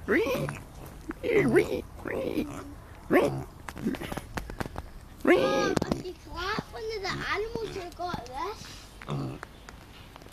If you clap one of the animals, you got this.